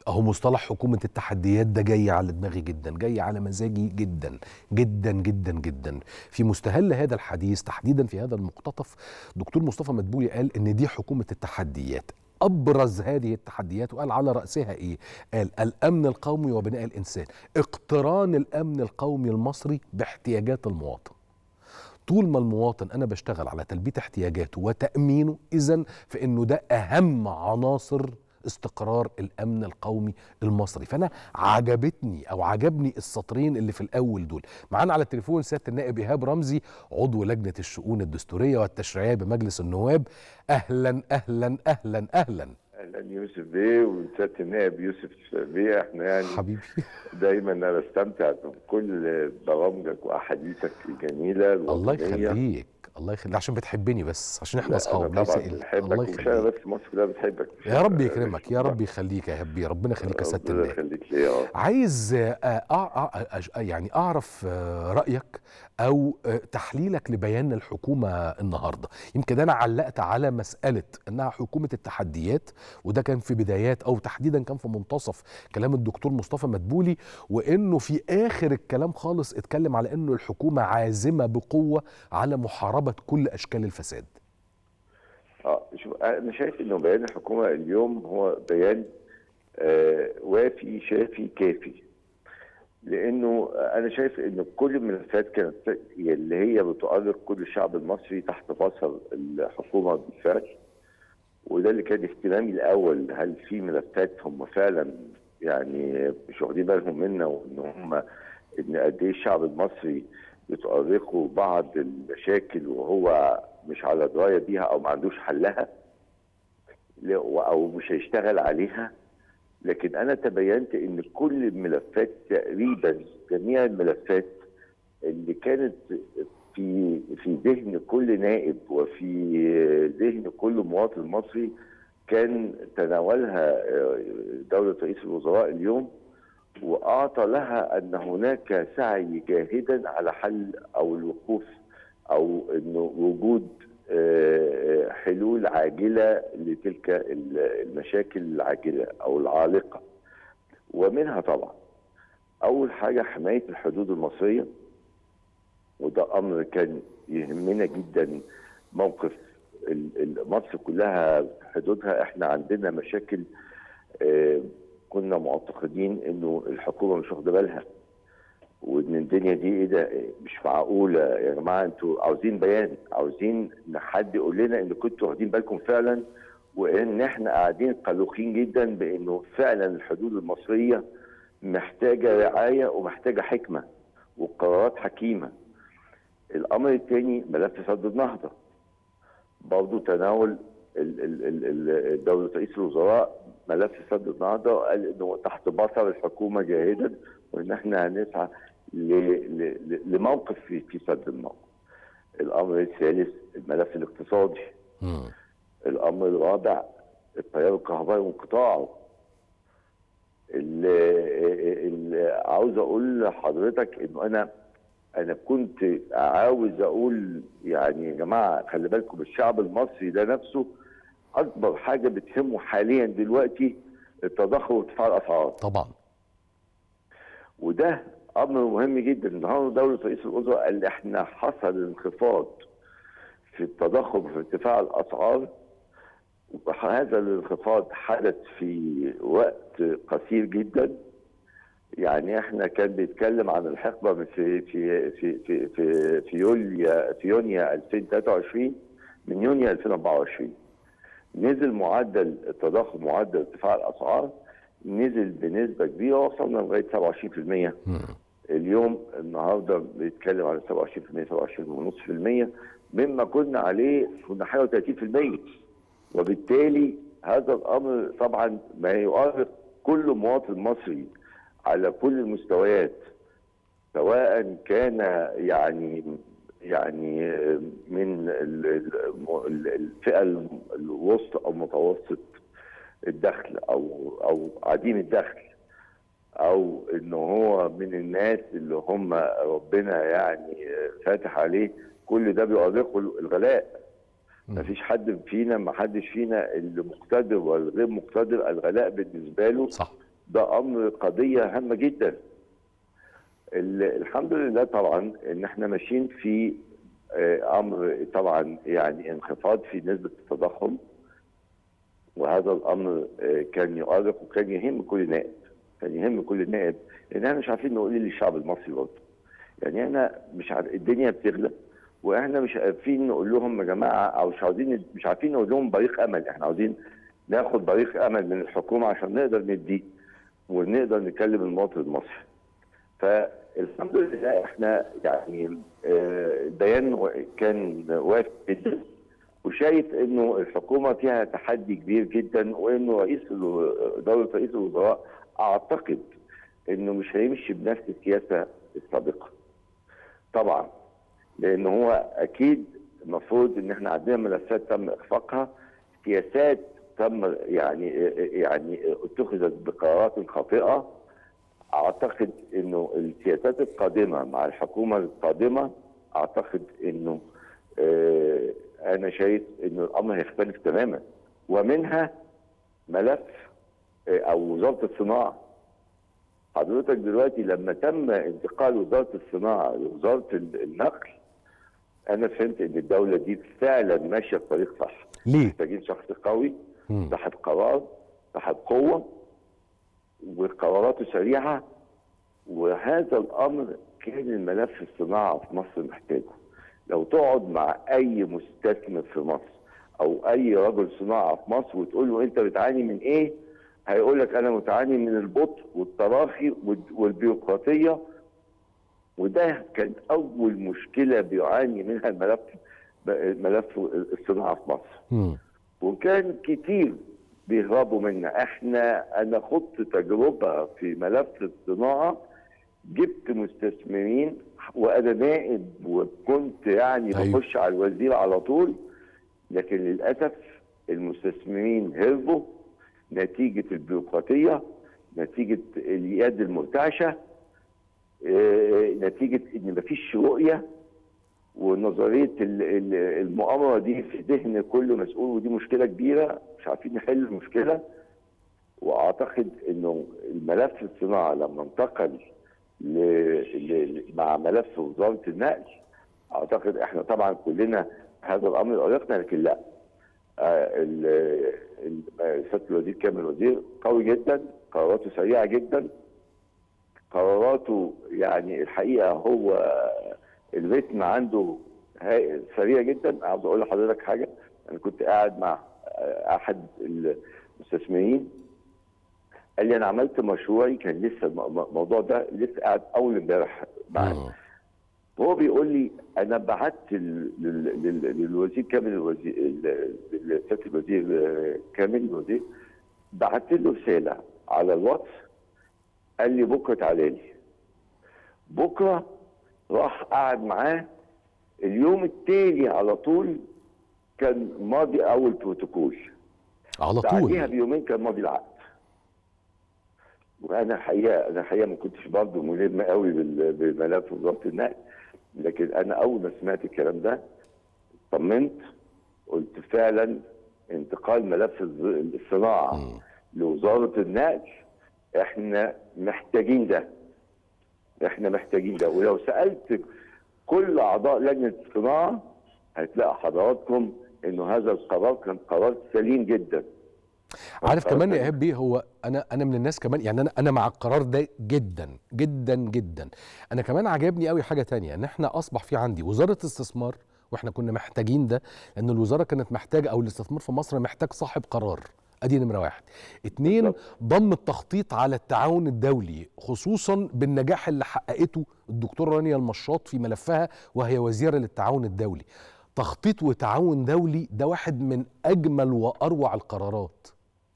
اهو مصطلح حكومة التحديات ده جاي على دماغي جدا، جاي على مزاجي جدا جدا جدا جدا. في مستهل هذا الحديث تحديدا في هذا المقتطف دكتور مصطفى مدبولي قال ان دي حكومة التحديات. ابرز هذه التحديات وقال على رأسها ايه؟ قال الامن القومي وبناء الانسان، اقتران الامن القومي المصري باحتياجات المواطن. طول ما المواطن انا بشتغل على تلبية احتياجاته وتأمينه، اذا فانه ده اهم عناصر استقرار الامن القومي المصري. فانا عجبني السطرين اللي في الاول دول. معانا على التليفون سيادة النائب ايهاب رمزي، عضو لجنة الشؤون الدستورية والتشريعية بمجلس النواب. اهلا اهلا اهلا اهلا. اهلا يوسف بيه وسياده النائب يوسف بيه. احنا يعني حبيبي دايما انا بستمتع بكل برامجك واحاديثك الجميله الله الوطنيه. يخليك الله يخليك، عشان بتحبني بس عشان احنا لا انا اصحاب ليس طبعا إلا الله بحبك، ومش انا يخليك. بس، مصر كلها بتحبك. يا رب يكرمك، يا رب يخليك يا ايهاب، ربنا يخليك يا سيادة ربنا النائب. يخليك ليا. عايز يعني أعرف رأيك أو تحليلك لبيان الحكومة النهاردة. يمكن أنا علقت على مسألة أنها حكومة التحديات، وده كان في بدايات أو تحديدا كان في منتصف كلام الدكتور مصطفى مدبولي، وأنه في آخر الكلام خالص اتكلم على أنه الحكومة عازمة بقوة على محاربة كل أشكال الفساد. شوف، انا شايف انه بيان الحكومه اليوم هو بيان وافي شافي كافي، لانه انا شايف ان كل الملفات كانت اللي هي بتؤرق كل الشعب المصري تحت بصر الحكومه بالفعل. وده اللي كان اهتمامي الاول، هل في ملفات هم فعلا يعني مش واخدين بالهم منها، ان قد ايه الشعب المصري بتؤرقه بعض المشاكل وهو مش على درايه بيها او ما عندوش حلها او مش هيشتغل عليها. لكن انا تبينت ان كل الملفات تقريبا، جميع الملفات اللي كانت في ذهن كل نائب وفي ذهن كل مواطن مصري كان تناولها دولة رئيس الوزراء اليوم، واعطى لها ان هناك سعي جاهدا على حل او الوقوف او انه وجود حلول عاجله لتلك المشاكل العاجله او العالقه. ومنها طبعا اول حاجه حمايه الحدود المصريه، وده امر كان يهمنا جدا. موقف مصر كلها حدودها، احنا عندنا مشاكل كنا معتقدين انه الحكومه مش واخده بالها، وان الدنيا دي ايه ده، مش معقوله يا جماعه، انتوا عاوزين بيان، عاوزين حد يقول لنا ان كنتوا واخدين بالكم فعلا، وان احنا قاعدين قلقين جدا بانه فعلا الحدود المصريه محتاجه رعايه ومحتاجه حكمه وقرارات حكيمه. الامر الثاني ملف سد النهضه، برضه تناول دولة رئيس الوزراء ملف سد النهضه، وقال انه تحت بصر الحكومه جاهدا، وان احنا هنسعى لموقف في سد النهضه. الامر الثالث الملف الاقتصادي. الامر الرابع التيار الكهربائي وانقطاعه. اللي عاوز اقول لحضرتك انه انا كنت عاوز اقول يعني يا جماعه خلي بالكم، الشعب المصري ده نفسه اكبر حاجه بتهمه حاليا دلوقتي التضخم وارتفاع الاسعار. طبعا. وده امر مهم جدا. النهارده دوله رئيس الوزراء قال احنا حصل انخفاض في التضخم وفي ارتفاع الاسعار، وهذا الانخفاض حدث في وقت قصير جدا. يعني احنا كان بيتكلم عن الحقبه في في في في في يونيو 2023، من يونيو 2024 نزل معدل التضخم، معدل ارتفاع الاسعار نزل بنسبه كبيره، وصلنا لغايه 27%. اليوم النهارده بيتكلم على 27%، 27.5%، مما كنا عليه كنا حاجه 30%. وبالتالي هذا الامر طبعا ما يؤرق كل مواطن مصري على كل المستويات، سواء كان يعني من الفئه الوسطى او متوسط الدخل او عديم الدخل، او انه هو من الناس اللي هم ربنا يعني فاتح عليه. كل ده بيؤرقه الغلاء. مفيش حد فينا، ما حدش فينا اللي مقتدر والغير مقتدر، الغلاء بالنسبه له صح ده امر قضيه هامه جدا. الحمد لله طبعا ان احنا ماشيين في امر طبعا يعني انخفاض في نسبه التضخم، وهذا الامر كان يؤرق وكان يهم كل نائب، كان يهم كل نائب، لان احنا مش عارفين نقول ايه للشعب المصري برضه. يعني احنا مش عارف، الدنيا بتغلى واحنا مش عارفين نقول لهم يا جماعه، او مش عارفين نقول لهم بريق امل. احنا عاوزين ناخد بريق امل من الحكومه عشان نقدر نديه ونقدر نكلم المواطن المصري. فالحمد لله احنا يعني البيان كان وافي جدا، وشايف انه الحكومه فيها تحدي كبير جدا، وانه دوله رئيس الوزراء اعتقد انه مش هيمشي بنفس السياسه السابقه. طبعا لان هو اكيد المفروض ان احنا عندنا ملفات تم اخفاقها، سياسات تم يعني اتخذت بقرارات خاطئه. اعتقد انه السياسات القادمه مع الحكومه القادمه، اعتقد انه انا شايف انه الامر هيختلف تماما، ومنها ملف او وزاره الصناعه. حضرتك دلوقتي لما تم انتقال وزاره الصناعه لوزاره النقل، انا فهمت ان الدوله دي فعلا ماشيه في طريق صح. ليه؟ محتاجين شخص قوي صاحب قرار صاحب قوه وقراراته سريعه، وهذا الامر كان الملف الصناعه في مصر محتاجه. لو تقعد مع اي مستثمر في مصر او اي رجل صناعه في مصر وتقول له انت بتعاني من ايه، هيقول لك انا متعاني من البطء والتراخي والبيروقراطيه. وده كان اول مشكله بيعاني منها ملف الصناعه في مصر. وكان كتير بيهربوا منا. انا خضت تجربه في ملف الصناعه، جبت مستثمرين وانا نائب، وكنت يعني بخش على الوزير على طول، لكن للاسف المستثمرين هربوا نتيجه البيروقراطيه، نتيجه اليد المرتعشه، نتيجه ان مفيش رؤيه، ونظريه المؤامره دي في ذهن كل مسؤول، ودي مشكله كبيره مش عارفين نحل المشكله. واعتقد انه الملف الصناعه لما انتقل مع ملف وزاره النقل، اعتقد احنا طبعا كلنا هذا الامر قلقنا، لكن لا، سياده الوزير كامل الوزير قوي جدا، قراراته سريعه جدا، قراراته يعني الحقيقه هو الريتم عنده سريع جدا. عاوز اقول لحضرتك حاجه، انا كنت قاعد مع احد المستثمرين قال لي انا عملت مشروعي، كان لسه الموضوع ده لسه قاعد اول امبارح معانا، وهو بيقول لي انا بعت للوزير كامل سياده الوزير كامل الوزير، بعت له رساله على الواتس، قال لي بكره تعالى لي. بكره راح قعد معاه، اليوم التالي على طول كان ماضي اول بروتوكول، على طول بعديها بيومين كان ماضي العقد. وانا الحقيقه ما كنتش برضه ملم قوي بملف وزاره النقل، لكن انا اول ما سمعت الكلام ده طمنت، قلت فعلا انتقال ملف الصناعه لوزاره النقل احنا محتاجين ده، احنا محتاجين ده. ولو سالت كل اعضاء لجنه الصناعه هتلاقي حضراتكم انه هذا القرار كان قرار سليم جدا. عارف كمان يا ايهاب بيه، هو انا من الناس كمان، يعني انا مع القرار ده جدا جدا جدا. انا كمان عجبني قوي حاجه تانية، ان احنا اصبح في عندي وزاره استثمار، واحنا كنا محتاجين ده، لان الوزاره كانت محتاجه، او الاستثمار في مصر محتاج صاحب قرار. ادي نمره واحد. اتنين، ضم التخطيط على التعاون الدولي، خصوصا بالنجاح اللي حققته الدكتوره رانيا المشاط في ملفها وهي وزيره للتعاون الدولي. تخطيط وتعاون دولي ده واحد من اجمل واروع القرارات.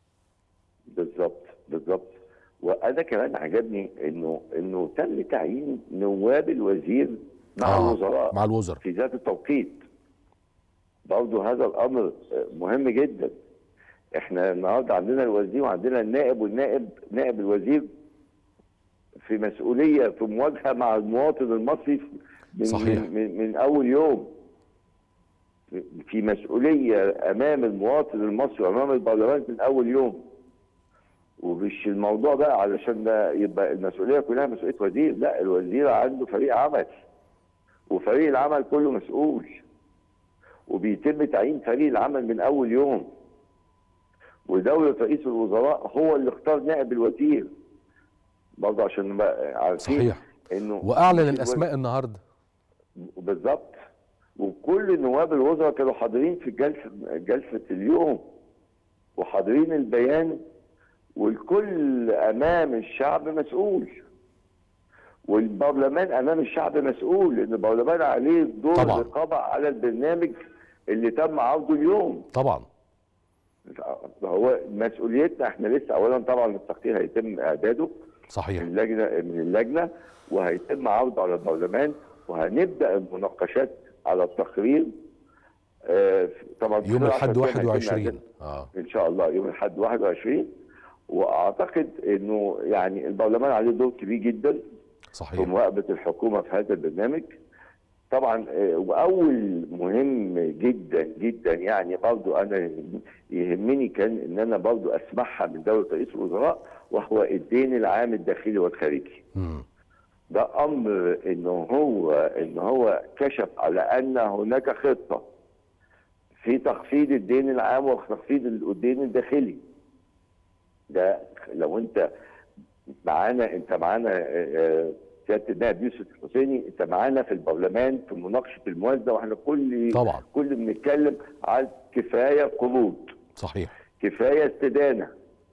بالظبط. وانا كمان عجبني انه تم تعيين نواب الوزير مع الوزراء في ذات التوقيت. برضه هذا الامر مهم جدا. احنا النهارده عندنا الوزير وعندنا النائب، نائب الوزير في مسؤوليه، في مواجهه مع المواطن المصري صحيح. من اول يوم، في مسؤوليه امام المواطن المصري وامام البرلمان من اول يوم. ومش الموضوع بقى علشان ده يبقى المسؤوليه كلها مسؤوليه وزير، لا، الوزير عنده فريق عمل، وفريق العمل كله مسؤول، وبيتم تعيين فريق العمل من اول يوم، ودولة رئيس الوزراء هو اللي اختار نائب الوزير برضه عشان نبقى عارفين. صحيح. انه واعلن الاسماء النهارده بالظبط، وكل نواب الوزراء كانوا حاضرين في جلسه اليوم، وحاضرين البيان، والكل امام الشعب مسؤول، والبرلمان امام الشعب مسؤول، لان البرلمان عليه دور الرقابه على البرنامج اللي تم عرضه اليوم. طبعا هو مسؤوليتنا احنا لسه. اولا طبعا التقرير هيتم اعداده صحيح من اللجنه وهيتم عرضه على البرلمان، وهنبدا المناقشات على التقرير طبعا يوم الاحد 21 ان شاء الله، يوم الاحد 21. واعتقد انه يعني البرلمان عليه دور كبير جدا صحيح في مراقبه الحكومه في هذا البرنامج طبعا. واول مهم جدا جدا يعني برضو انا يهمني كان ان انا برضو اسمعها من دوله رئيس الوزراء، وهو الدين العام الداخلي والخارجي. ده امر ان هو كشف على ان هناك خطه في تخفيض الدين العام وتخفيض الدين الداخلي. ده لو انت معانا سياده النائب يوسف الحسيني، انت معانا في البرلمان في مناقشه الموازنه، واحنا كل بنتكلم على كفايه قروض صحيح، كفايه استدانه،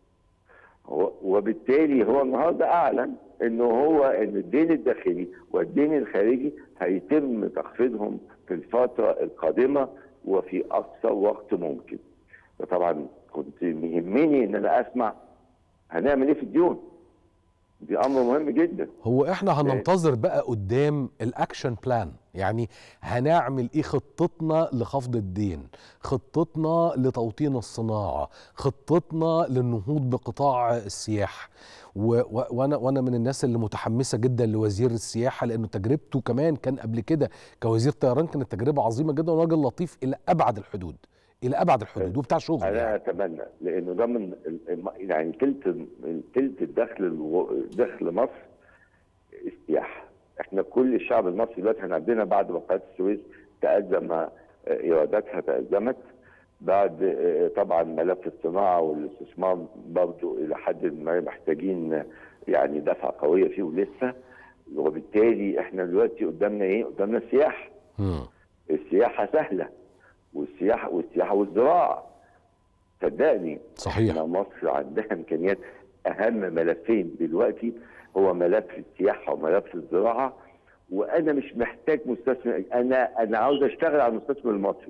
وبالتالي هو النهارده اعلن ان الدين الداخلي والدين الخارجي هيتم تخفيضهم في الفتره القادمه وفي اقصى وقت ممكن. فطبعا كنت يهمني ان انا اسمع هنعمل ايه في الديون. دي امر مهم جدا. هو احنا هننتظر بقى قدام الاكشن بلان، يعني هنعمل ايه؟ خطتنا لخفض الدين، خطتنا لتوطين الصناعه، خطتنا للنهوض بقطاع السياحه. وانا من الناس اللي متحمسه جدا لوزير السياحه، لانه تجربته كمان كان قبل كده كوزير طيران كانت تجربه عظيمه جدا، وراجل لطيف الى ابعد الحدود، الى ابعد الحدود، وبتاع شغل. انا يعني اتمنى، لانه ده من يعني تلت دخل مصر السياحه. احنا كل الشعب المصري دلوقتي احنا عندنا بعد قناه السويس تأزم ايراداتها، تأزمت بعد طبعا ملف الصناعه والاستثمار برضه الى حد ما محتاجين يعني دفعه قويه فيه ولسه. وبالتالي احنا دلوقتي قدامنا ايه؟ قدامنا السياحه. السياحه سهله، والسياحه والزراعه صدقني صحيح. احنا مصر عندها امكانيات. اهم ملفين دلوقتي هو ملف السياحه وملف الزراعه، وانا مش محتاج مستثمر. انا عاوز اشتغل على المستثمر المصري.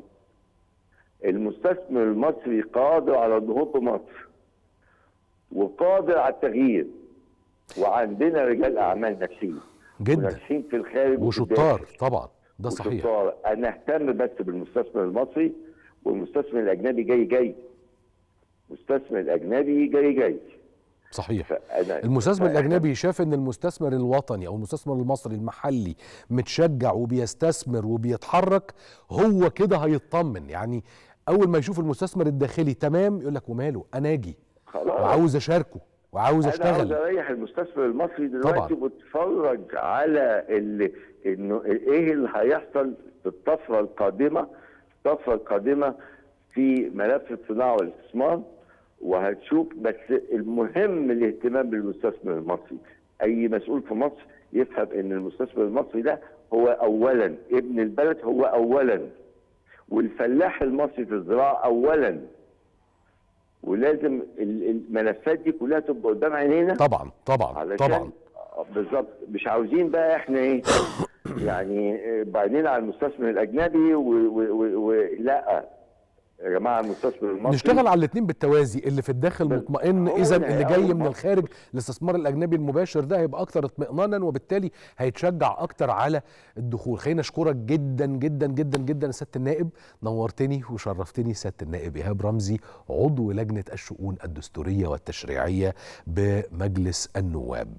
المستثمر المصري قادر على النهوض بمصر وقادر على التغيير، وعندنا رجال اعمال ناجحين جدا وناجحين في الخارج وشطار طبعا. ده صحيح. انا اهتم بس بالمستثمر المصري، والمستثمر الاجنبي جاي. المستثمر الاجنبي جاي صحيح. المستثمر الاجنبي شاف ان المستثمر الوطني او المستثمر المصري المحلي متشجع وبيستثمر وبيتحرك، هو كده هيطمن. يعني اول ما يشوف المستثمر الداخلي تمام يقول لك وماله، انا اجي وعاوز اشاركه وعاوز اشتغل. انا عاوز اريح المستثمر المصري دلوقتي واتفرج على انه ايه اللي هيحصل في الطفره القادمه في ملف الصناعه والاستثمار، وهتشوف. بس المهم الاهتمام بالمستثمر المصري. اي مسؤول في مصر يفهم ان المستثمر المصري ده هو اولا ابن البلد، هو اولا، والفلاح المصري في الزراعه اولا، ولازم الملفات دي كلها تبقى قدام عينينا. طبعا بالظبط. مش عاوزين بقى احنا ايه يعني بعدين على المستثمر الاجنبي لا يا جماعه، المستثمر المصري نشتغل على الاثنين بالتوازي. اللي في الداخل مطمئن، اذا اللي جاي من الخارج الاستثمار الاجنبي المباشر ده هيبقى اكثر اطمئنانا، وبالتالي هيتشجع اكثر على الدخول. خلينا اشكرك جدا جدا جدا جدا سياده النائب، نورتني وشرفتني سياده النائب ايهاب رمزي، عضو لجنه الشؤون الدستوريه والتشريعيه بمجلس النواب.